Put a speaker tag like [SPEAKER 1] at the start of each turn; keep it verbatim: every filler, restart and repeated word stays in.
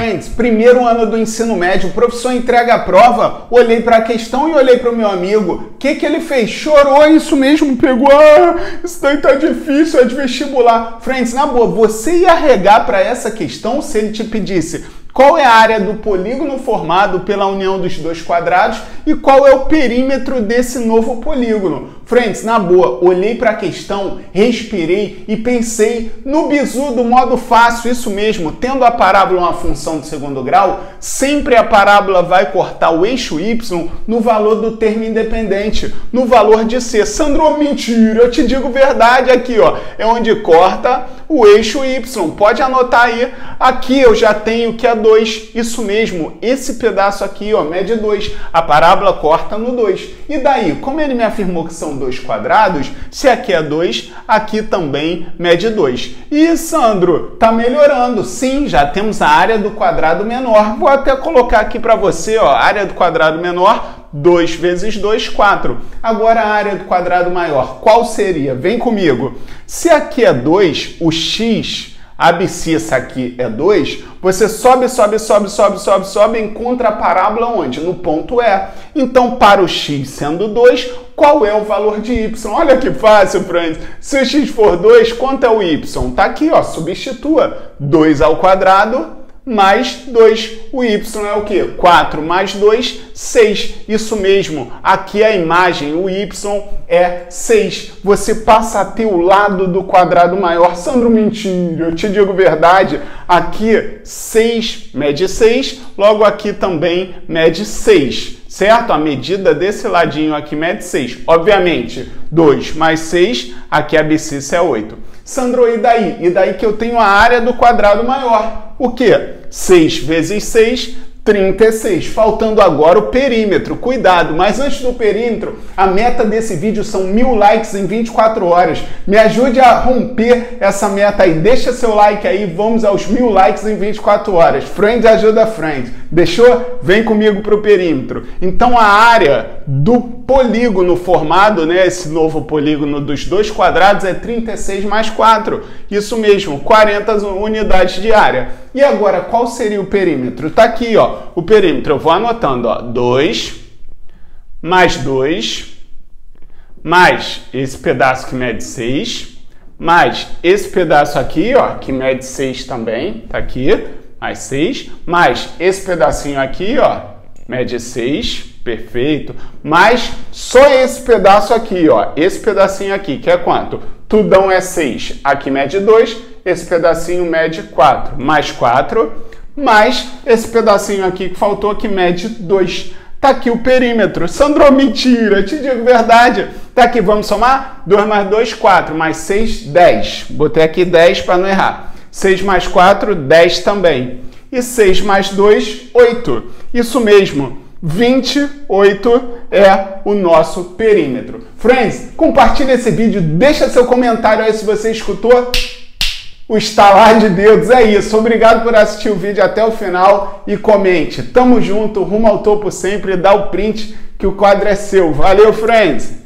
[SPEAKER 1] Friends, primeiro ano do ensino médio, o professor entrega a prova, olhei para a questão e olhei para o meu amigo. O que que ele fez? Chorou, isso mesmo, pegou, ah, isso daí tá difícil, é de vestibular. Friends, na boa, você ia regar para essa questão se ele te pedisse qual é a área do polígono formado pela união dos dois quadrados e qual é o perímetro desse novo polígono? Friends, na boa, olhei para a questão, respirei e pensei no bizu do modo fácil, isso mesmo, tendo a parábola uma função de segundo grau, sempre a parábola vai cortar o eixo y no valor do termo independente, no valor de C. Sandro, mentira, eu te digo verdade aqui, ó, é onde corta o eixo y. Pode anotar aí, aqui eu já tenho que é dois, isso mesmo, esse pedaço aqui, ó, mede dois, a parábola corta no dois. E daí, como ele me afirmou que são dois quadrados, se aqui é dois, aqui também mede dois. E Sandro, tá melhorando, sim, já temos a área do quadrado menor. Vou até colocar aqui para você, ó, área do quadrado menor, dois vezes dois, quatro. Agora a área do quadrado maior, qual seria? Vem comigo. Se aqui é dois, o x, a abscissa aqui é dois, você sobe, sobe, sobe, sobe, sobe, sobe e encontra a parábola onde? No ponto E. Então, para o x sendo dois, qual é o valor de y? Olha que fácil, Friends. Se o x for dois, quanto é o y? Tá aqui, ó, substitua. dois ao quadrado mais dois. O y é o quê? quatro mais dois, seis. Isso mesmo. Aqui a imagem, o y é seis. Você passa a ter o lado do quadrado maior. Sandro, mentira, eu te digo verdade. Aqui, seis mede seis, logo aqui também mede seis. Certo? A medida desse ladinho aqui mede seis. Obviamente, dois mais seis, aqui a abscissa é oito. Sandro, e daí? E daí que eu tenho a área do quadrado maior. O quê? seis vezes seis, trinta e seis. Faltando agora o perímetro. Cuidado, mas antes do perímetro, a meta desse vídeo são mil likes em vinte e quatro horas. Me ajude a romper essa meta aí. Deixa seu like aí, vamos aos mil likes em vinte e quatro horas. Friend ajuda friend. Deixou? Vem comigo para o perímetro. Então a área do polígono formado, né, esse novo polígono dos dois quadrados é trinta e seis mais quatro. Isso mesmo, quarenta unidades de área. E agora, qual seria o perímetro? Tá aqui, ó, o perímetro. Eu vou anotando, ó, dois mais dois mais esse pedaço que mede seis mais esse pedaço aqui, ó, que mede seis também, tá aqui, mais seis, mais esse pedacinho aqui, ó, mede seis, perfeito, mais só esse pedaço aqui, ó, esse pedacinho aqui, que é quanto? Tudão é seis, aqui mede dois, esse pedacinho mede quatro, mais quatro, mais esse pedacinho aqui que faltou, que mede dois. Tá aqui o perímetro. Sandro, mentira, te digo verdade. Tá aqui, vamos somar? dois mais dois, quatro, mais seis, dez. Botei aqui dez para não errar. seis mais quatro, dez também. E seis mais dois, oito. Isso mesmo, vinte e oito é o nosso perímetro. Friends, compartilha esse vídeo, deixa seu comentário aí se você escutou o estalar de dedos. É isso, obrigado por assistir o vídeo até o final e comente. Tamo junto, rumo ao topo sempre, dá o print que o quadro é seu. Valeu, friends!